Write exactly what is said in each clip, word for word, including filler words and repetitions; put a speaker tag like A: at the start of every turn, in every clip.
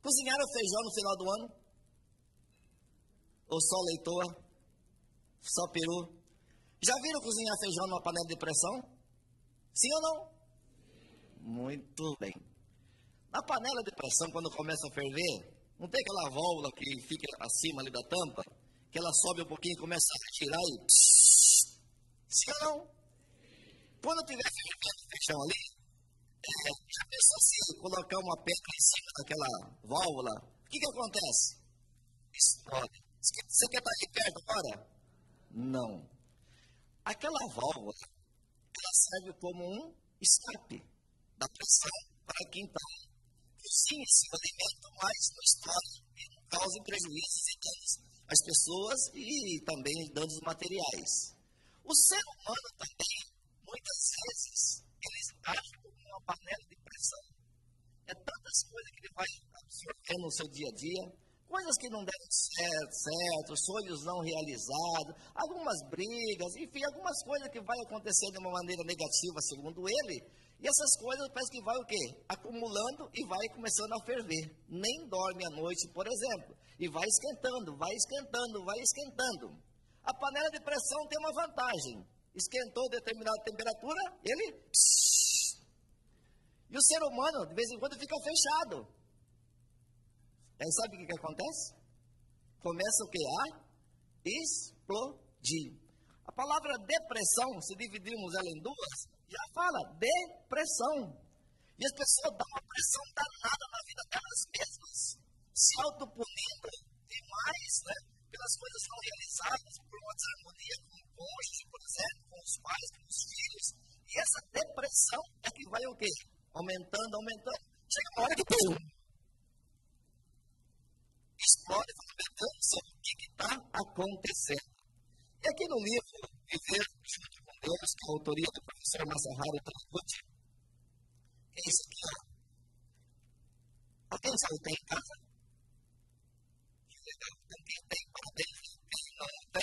A: cozinharam feijão no final do ano? Ou só leitoa? Só peru? Já viram cozinhar feijão numa panela de pressão? Sim ou não? Muito bem. Na panela de pressão, quando começa a ferver, não tem aquela válvula que fica acima ali da tampa, que ela sobe um pouquinho e começa a tirar e... Pss, sim ou não? Quando tiver fervendo o feijão ali, é, já pensou assim, colocar uma pedra em cima daquela válvula, o que que acontece? Explode. Você quer estar aqui perto agora? Não. Aquela válvula, ela serve como um escape da pressão para que então cozinhe esse alimento, mas não estoure e não cause prejuízos e danos às pessoas e também danos materiais. O ser humano também, muitas vezes, eles agem como uma panela de pressão. É tantas coisas que ele vai absorvendo no seu dia a dia, coisas que não deram certo, certo, sonhos não realizados, algumas brigas, enfim, algumas coisas que vai acontecer de uma maneira negativa, segundo ele, e essas coisas parece que vai o quê? Acumulando e vai começando a ferver. Nem dorme à noite, por exemplo, e vai esquentando, vai esquentando, vai esquentando. A panela de pressão tem uma vantagem. Esquentou determinada temperatura, ele... Pss, e o ser humano, de vez em quando, fica fechado. Aí sabe o que, que acontece? Começa o que? A explodir. A palavra depressão, se dividirmos ela em duas, já fala depressão. E as pessoas dão uma pressão danada na vida delas mesmas, se autopunindo demais, né, pelas coisas não realizadas, por uma desarmonia com o cônjuge, por exemplo, com os pais, com os filhos. E essa depressão é que vai o quê? Aumentando, aumentando. Chega uma hora que tem explode, falando sobre o que está acontecendo. E aqui no livro Viver Junto com Deus, que é a autoria do professor Masaharu Taniguchi, que é isso aqui, ó. Alguém sabe o que tem em casa? Que legal. Quem tem, parabéns. Quem não tem?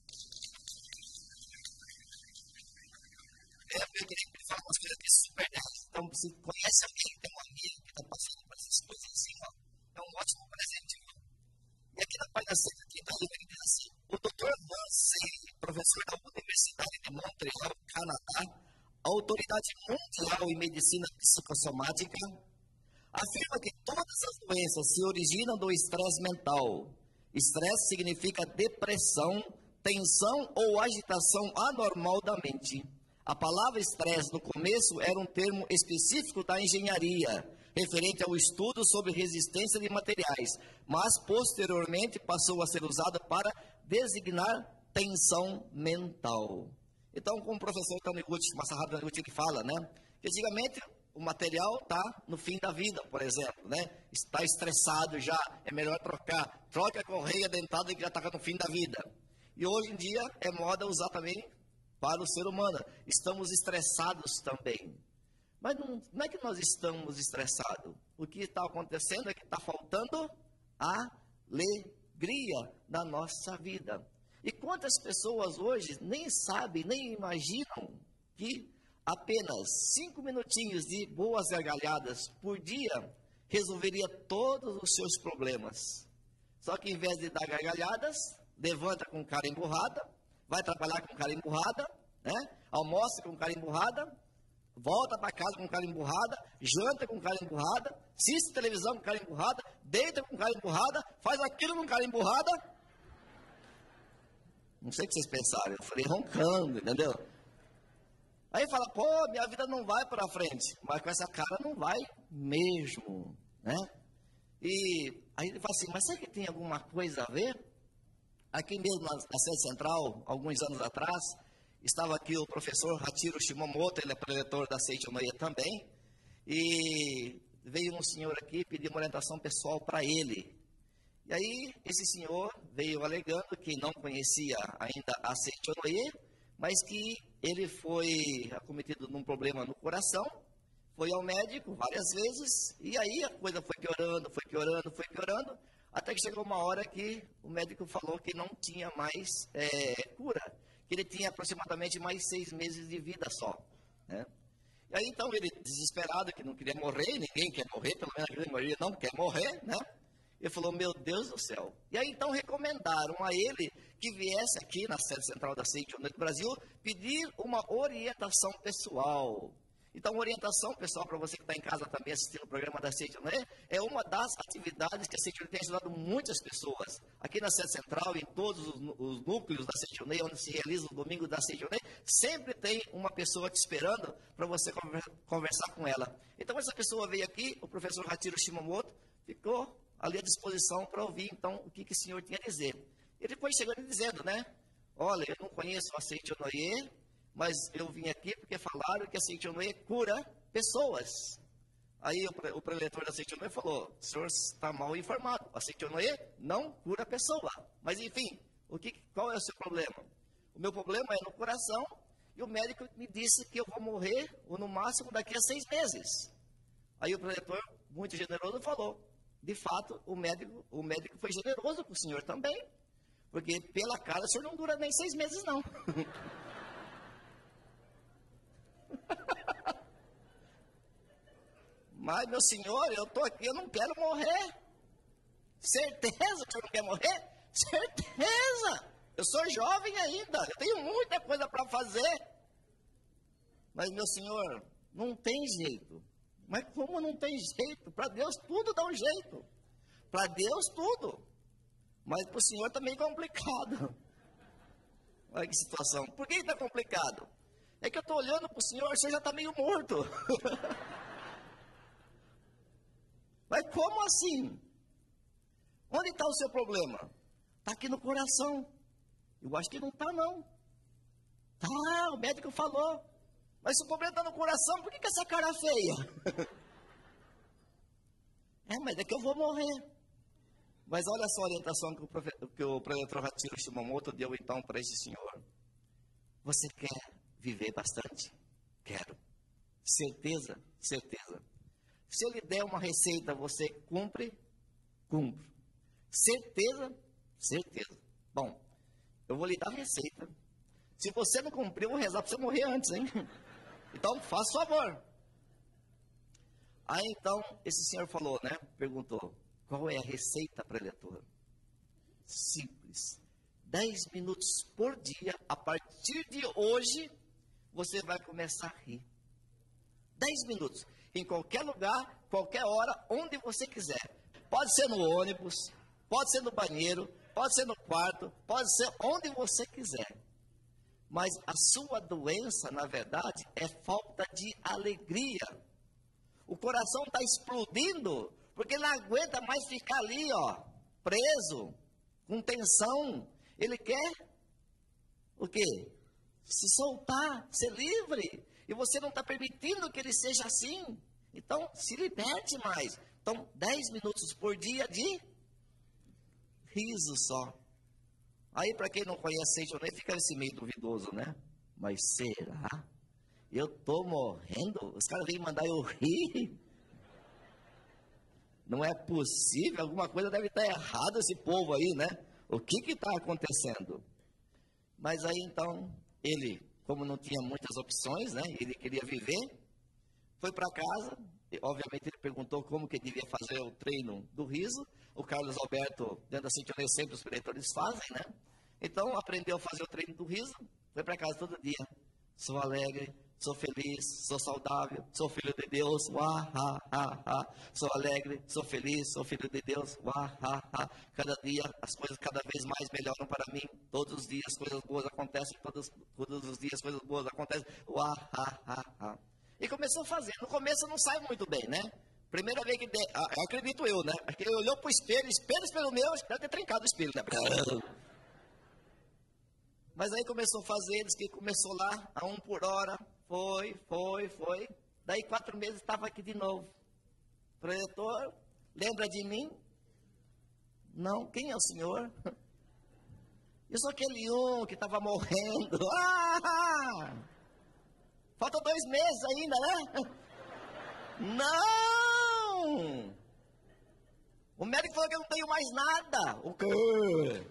A: É, porque ele fala umas coisas que super dessas. Então, se conhece alguém que tem um amigo que está passando por essas coisas assim, ó, é um ótimo presente. E aqui na página cento e trinta, ele diz assim: o doutor Mansell, professor da Universidade de Montreal, Canadá, autoridade mundial em medicina psicossomática, afirma que todas as doenças se originam do estresse mental. Estresse significa depressão, tensão ou agitação anormal da mente. A palavra estresse no começo era um termo específico da engenharia, referente ao estudo sobre resistência de materiais, mas posteriormente passou a ser usada para designar tensão mental. Então, como o professor Taniguchi, Masaharu Taniguchi, que fala, né, que antigamente o material está no fim da vida, por exemplo, né, está estressado já, é melhor trocar, troca a correia dentada que já está no fim da vida. E hoje em dia é moda usar também para o ser humano. Estamos estressados também. Mas não, não é que nós estamos estressados. O que está acontecendo é que está faltando alegria na nossa vida. E quantas pessoas hoje nem sabem, nem imaginam que apenas cinco minutinhos de boas gargalhadas por dia resolveria todos os seus problemas. Só que em vez de dar gargalhadas, levanta com cara emburrada, vai trabalhar com cara emburrada, né? Almoça com cara emburrada, volta para casa com cara emburrada, janta com cara emburrada, assiste televisão com cara emburrada, deita com cara emburrada, faz aquilo com cara emburrada. Não sei o que vocês pensaram, eu falei roncando, entendeu? Aí fala, pô, minha vida não vai para frente, mas com essa cara não vai mesmo, né? E aí ele fala assim, mas será que tem alguma coisa a ver? Aqui mesmo na, na sede central, alguns anos atrás, estava aqui o professor Hachiro Shimamoto, ele é preletor da Seicho Noye também, e veio um senhor aqui pedir uma orientação pessoal para ele. E aí, esse senhor veio alegando que não conhecia ainda a Seicho Noye, mas que ele foi acometido num problema no coração, foi ao médico várias vezes, e aí a coisa foi piorando, foi piorando, foi piorando, até que chegou uma hora que o médico falou que não tinha mais é, cura, que ele tinha aproximadamente mais seis meses de vida só, né? E aí, então, ele, desesperado, que não queria morrer, ninguém quer morrer, pelo menos a grande maioria não quer morrer, né? Ele falou, meu Deus do céu. E aí, então, recomendaram a ele que viesse aqui na sede central da C I T do Brasil pedir uma orientação pessoal. Então, orientação pessoal, para você que está em casa também assistindo o programa da C I T, é uma das atividades que a C I T tem ajudado muitas pessoas. Aqui na sede central, em todos os, os núcleos da C I T, onde se realiza o domingo da C I T, sempre tem uma pessoa te esperando para você conversar com ela. Então, essa pessoa veio aqui, o professor Hachiro Shimamoto, ficou ali à disposição para ouvir, então, o que, que o senhor tinha a dizer. Ele depois chegou dizendo, né, olha, eu não conheço a C I T Noie, mas eu vim aqui porque falaram que a C I T Noie cura pessoas. Aí o, o preletor da C I T Noie falou, o senhor está mal informado, a C I T Noie não cura pessoa. Mas, enfim, o que, qual é o seu problema? O meu problema é no coração, e o médico me disse que eu vou morrer, ou no máximo, daqui a seis meses. Aí o preletor, muito generoso, falou, de fato, o médico, o médico foi generoso com o senhor também, porque pela cara o senhor não dura nem seis meses, não. Mas, meu senhor, eu estou aqui, eu não quero morrer. Certeza que o senhor não quer morrer? Certeza! Eu sou jovem ainda, eu tenho muita coisa para fazer. Mas, meu senhor, não tem jeito. Mas como não tem jeito? Para Deus tudo dá um jeito. Para Deus tudo. Mas para o senhor está meio complicado. Olha que situação. Por que está complicado? É que eu estou olhando para o senhor, o senhor já está meio morto. Mas como assim? Onde está o seu problema? Está aqui no coração. Eu acho que não está, não. Tá, o médico falou. Mas se o problema está no coração, por que, que essa cara é feia? É, mas é que eu vou morrer. Mas olha só a orientação que o, profe, que o preletor Hachiro Shimamoto deu então para esse senhor. Você quer viver bastante? Quero. Certeza? Certeza. Se ele der uma receita, você cumpre? Cumpre. Certeza? Certeza. Bom, eu vou lhe dar a receita. Se você não cumprir, eu vou rezar para você morrer antes, hein? Então, faça favor. Aí, então, esse senhor falou, né? Perguntou, qual é a receita, preletor? Simples. Dez minutos por dia, a partir de hoje, você vai começar a rir. Dez minutos. Em qualquer lugar, qualquer hora, onde você quiser. Pode ser no ônibus, pode ser no banheiro, pode ser no quarto, pode ser onde você quiser. Mas a sua doença, na verdade, é falta de alegria. O coração está explodindo, porque não aguenta mais ficar ali, ó, preso, com tensão. Ele quer o quê? Se soltar, ser livre. E você não está permitindo que ele seja assim. Então, se liberte mais. Então, dez minutos por dia de riso só. Aí, para quem não conhece, nem fica nesse meio duvidoso, né? Mas será? Eu estou morrendo? Os caras vêm mandar eu rir? Não é possível? Alguma coisa deve estar errada esse povo aí, né? O que está acontecendo? Mas aí, então, ele, como não tinha muitas opções, né? Ele queria viver, foi para casa. E, obviamente, ele perguntou como que devia fazer o treino do riso. O Carlos Alberto, dentro da Cintia, sempre os preletores fazem, né? Então, aprendeu a fazer o treino do riso, foi para casa todo dia. Sou alegre, sou feliz, sou saudável, sou filho de Deus, uá, ha, ha, ha. Sou alegre, sou feliz, sou filho de Deus, uá, ha, ha. Cada dia as coisas cada vez mais melhoram para mim. Todos os dias coisas boas acontecem, todos, todos os dias coisas boas acontecem, uá, ha, ha, ha. E começou a fazer. No começo não sai muito bem, né? Primeira vez que... De... Ah, acredito eu, né? Porque ele olhou para o espelho, espelho, espelho meu, deve ter trincado o espelho, né? Mas aí começou a fazer, diz que começou lá, a um por hora, foi, foi, foi. Daí quatro meses estava aqui de novo. Preletor, lembra de mim? Não, quem é o senhor? Eu sou aquele um que estava morrendo. Ah! Faltam dois meses ainda, né? Não! O médico falou que eu não tenho mais nada. O quê?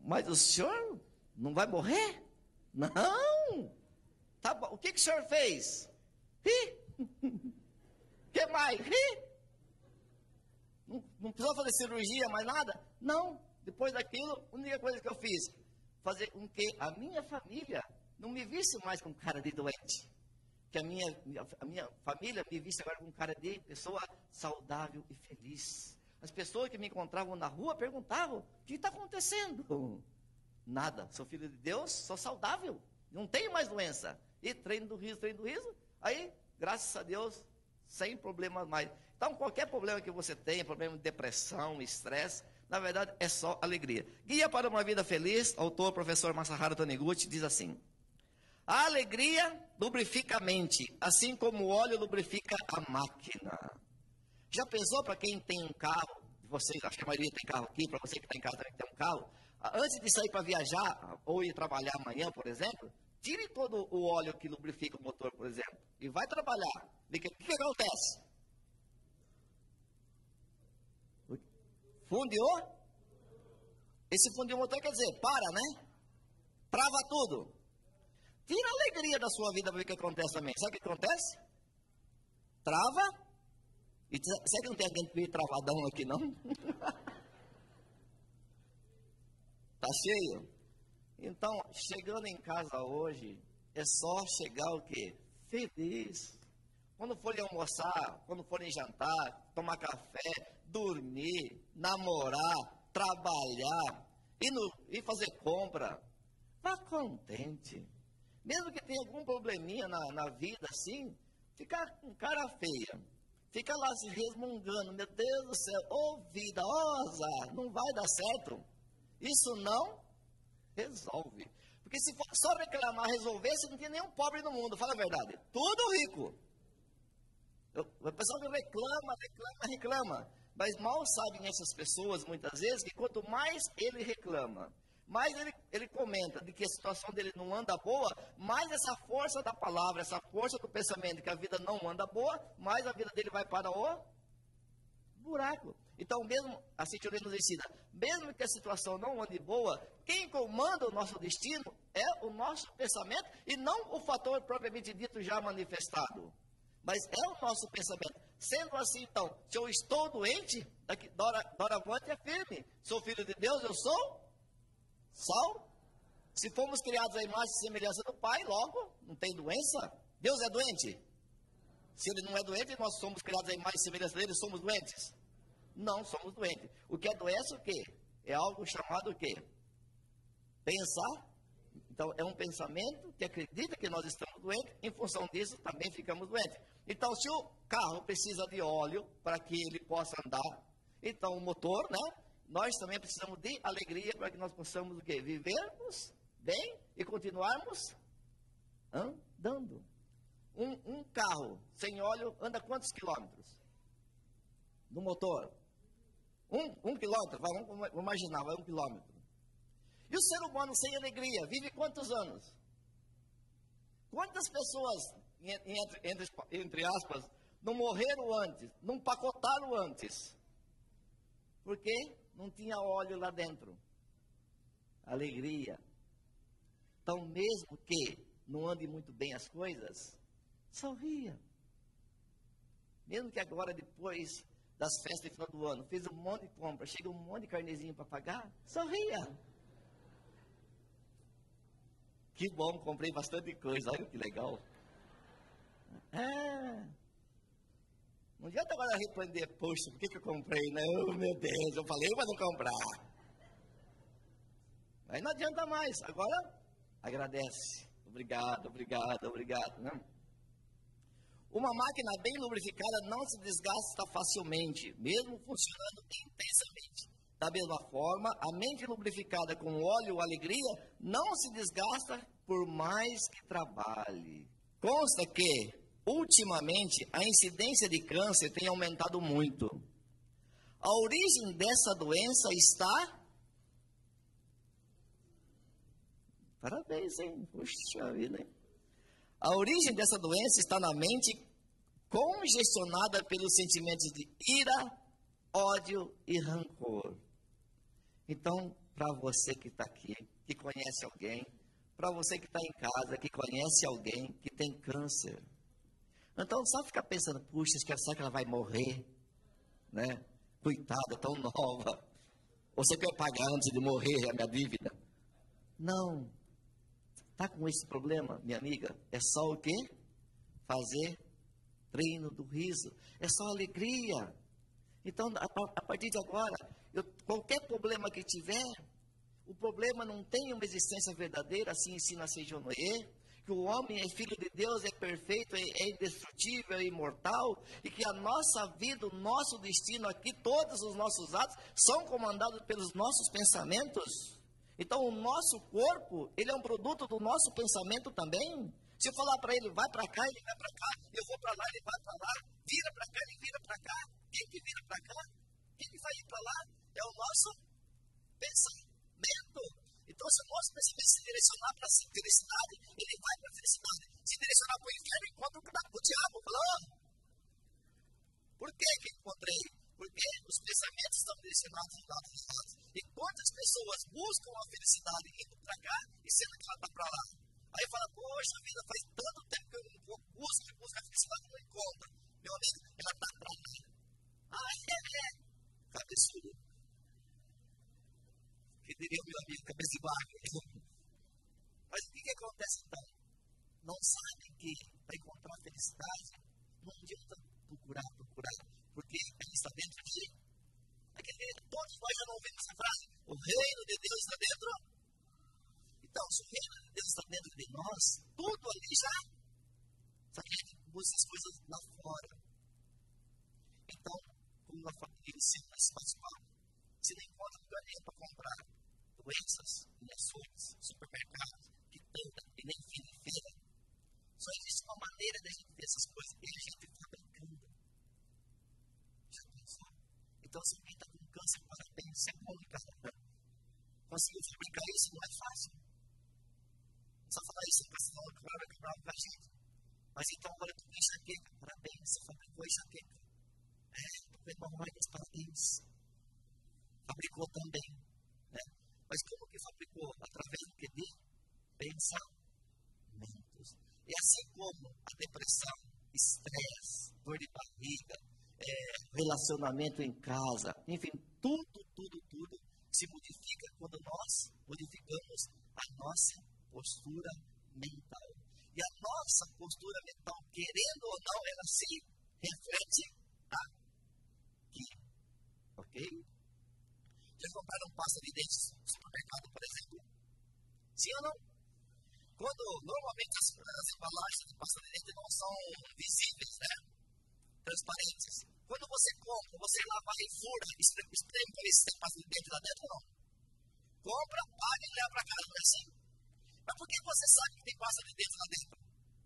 A: mas o senhor não vai morrer? Não. Tá bom. O que, que o senhor fez? Ri. O que mais? Ri. Não, não precisou fazer cirurgia, mais nada? Não. Depois daquilo, a única coisa que eu fiz, fazer com que a minha família não me visse mais com cara de doente. Que a minha, a minha família me visse agora com cara de pessoa saudável e feliz. As pessoas que me encontravam na rua perguntavam, o que está acontecendo? Nada, sou filho de Deus, sou saudável, não tenho mais doença. E treino do riso, treino do riso, aí, graças a Deus, sem problemas mais. Então, qualquer problema que você tenha, problema de depressão, estresse, na verdade, é só alegria. Guia para uma vida feliz, autor, professor Masaharu Taniguchi, diz assim: a alegria lubrifica a mente, assim como o óleo lubrifica a máquina. Já pensou para quem tem um carro, vocês, acho que a maioria tem carro aqui, para você que está em casa também tem um carro, antes de sair para viajar, ou ir trabalhar amanhã, por exemplo, tire todo o óleo que lubrifica o motor, por exemplo, e vai trabalhar. O que, que acontece? Fundiu? Esse fundiu o motor quer dizer, para, né? Trava tudo. Tira a alegria da sua vida para ver o que acontece também. Sabe o que acontece? Trava. E será que não tem alguém meio travadão aqui, não? Tá cheio? Então, chegando em casa hoje, é só chegar o quê? Feliz. Quando forem almoçar, quando forem jantar, tomar café, dormir, namorar, trabalhar, ir, no, ir fazer compra, vá contente. Mesmo que tenha algum probleminha na, na vida, assim, ficar com cara feia. Fica lá se resmungando, meu Deus do céu, ô oh, vida, ó oh, azar, não vai dar certo. Isso não resolve. Porque se for só reclamar, resolvesse, não tinha nenhum pobre no mundo, fala a verdade. Tudo rico. O pessoal que reclama, reclama, reclama. Mas mal sabem essas pessoas, muitas vezes, que quanto mais ele reclama, mais ele, ele comenta de que a situação dele não anda boa, mais essa força da palavra, essa força do pensamento de que a vida não anda boa, mais a vida dele vai para o buraco. Então, mesmo, a Cintia nos ensina, mesmo que a situação não ande boa, quem comanda o nosso destino é o nosso pensamento e não o fator propriamente dito já manifestado. Mas é o nosso pensamento. Sendo assim, então, se eu estou doente, daqui, dora, doravante é firme. Sou filho de Deus, eu sou sal. Se fomos criados à imagem e semelhança do Pai, logo, não tem doença. Deus é doente? Se Ele não é doente, nós somos criados à imagem e semelhança dele, somos doentes? Não somos doentes. O que é doença, o quê? É algo chamado o quê? Pensar. Então, é um pensamento que acredita que nós estamos doentes, em função disso, também ficamos doentes. Então, se o carro precisa de óleo para que ele possa andar, então o motor, né? Nós também precisamos de alegria para que nós possamos o quê? Vivermos bem e continuarmos andando. Um, um carro sem óleo anda quantos quilômetros? No motor? Um, um quilômetro, vamos, vamos imaginar, vai um quilômetro. E o ser humano sem alegria vive quantos anos? Quantas pessoas, entre, entre, entre aspas, não morreram antes, não pacotaram antes? Porque não tinha óleo lá dentro. Alegria. Então, mesmo que não ande muito bem as coisas, sorria. Mesmo que agora, depois das festas de final do ano, fez um monte de compra, chega um monte de carnezinho para pagar, sorria. Que bom, comprei bastante coisa, olha que legal. É. Não adianta agora arrepender, poxa, por que, que eu comprei? Não, meu Deus, eu falei para não comprar. Aí não adianta mais, agora agradece. Obrigado, obrigado, obrigado. Não? Uma máquina bem lubrificada não se desgasta facilmente, mesmo funcionando intensamente. Da mesma forma, a mente lubrificada com óleo ou alegria não se desgasta por mais que trabalhe. Consta que, ultimamente, a incidência de câncer tem aumentado muito. A origem dessa doença está... Parabéns, hein? Puxa vida, hein? A origem dessa doença está na mente congestionada pelos sentimentos de ira, ódio e rancor. Então, para você que está aqui, que conhece alguém, para você que está em casa, que conhece alguém que tem câncer. Então, não só ficar pensando, puxa, será que ela vai morrer? Né? Coitada, tão nova. Ou você quer pagar antes de morrer a minha dívida? Não. Está com esse problema, minha amiga? É só o quê? Fazer treino do riso. É só alegria. Então, a, a partir de agora, eu, qualquer problema que tiver, o problema não tem uma existência verdadeira, assim ensina Seijo Noé, que o homem é filho de Deus, é perfeito, é, é indestrutível, é imortal, e que a nossa vida, o nosso destino aqui, todos os nossos atos, são comandados pelos nossos pensamentos. Então, o nosso corpo, ele é um produto do nosso pensamento também. Se eu falar para ele, vai para cá, ele vai para cá, eu vou para lá, ele vai para lá, vira para cá, ele vira para cá, quem que vira para cá, quem que vai ir para lá, é o nosso pensamento. Então, se o nosso pensamento se direcionar para a felicidade, ele vai para a felicidade. Se direcionar para o inferno, encontra o diabo. Fala, oh, por que que encontrei? Porque os pensamentos estão direcionados de lados errados. E quantas pessoas buscam a felicidade indo para cá e sendo que ela está para lá? Aí fala, poxa vida, faz tanto tempo que eu não busco e busco a felicidade e não encontro. Meu amigo, ela está para lá. Ah, é, é. Cabeçudo. Que diria o meu amigo, cabeça de barco. Mas o que, que acontece então? Não sabem que para encontrar a felicidade, não adianta procurar, procurar, porque ela está dentro de si. Todos nós já não ouvimos essa frase, o reino de Deus está dentro. Então, se o reino de Deus está dentro de nós, tudo ali já. Só que a gente busca as coisas lá fora. Então, como na família ensina esse pastor, se não encontra lugar nenhum para comprar doenças em açougues, supermercados, que tanta e nem fim de feira. Só existe uma maneira de a gente ver essas coisas e a gente fabricando. Já pensou? Então, se alguém está com câncer, parabéns, você é bom de casa. Conseguiu fabricar isso, não é fácil. Só falar isso, o pastor agora vai quebrar com a gente. Mas então, agora tu tem enxaqueca, parabéns, você fabricou a enxaqueca. É, tu hemorroidas, parabéns. Fabricou também. Né? Mas como que fabricou? Através do que? De pensamentos. E assim como a depressão, estresse, dor de barriga, é, relacionamento em casa, enfim, tudo, tudo, tudo se modifica quando nós modificamos a nossa postura mental. E a nossa postura mental, querendo ou não, ela se reflete aqui. Ok? Já compraram pasta de dentes no supermercado, por exemplo? Sim ou não? Quando normalmente as, as embalagens de pasta de dente não são visíveis, né? Transparentes. Quando você compra, você lava e fura, espreme para ver se tem pasta de dente lá dentro ou não? Compra, paga e leva para casa, não é assim? Mas por que você sabe que tem pasta de dente lá dentro?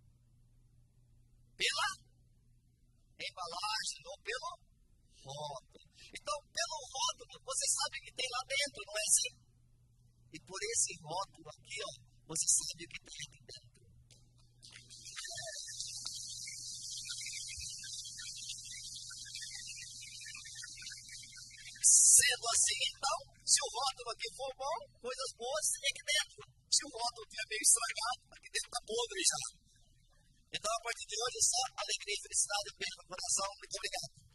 A: Pela embalagem ou pelo rótulo. Então, pelo rótulo, você sabe que tem lá dentro, não é assim? E por esse rótulo aqui, ó, você sabe o que tem aqui dentro. Sendo assim, então, se o rótulo aqui for bom, coisas boas tem aqui dentro. Se o rótulo estiver meio estragado, aqui dentro está podre já. Então, a partir de hoje, só alegria e felicidade, beijo no coração. Muito obrigado.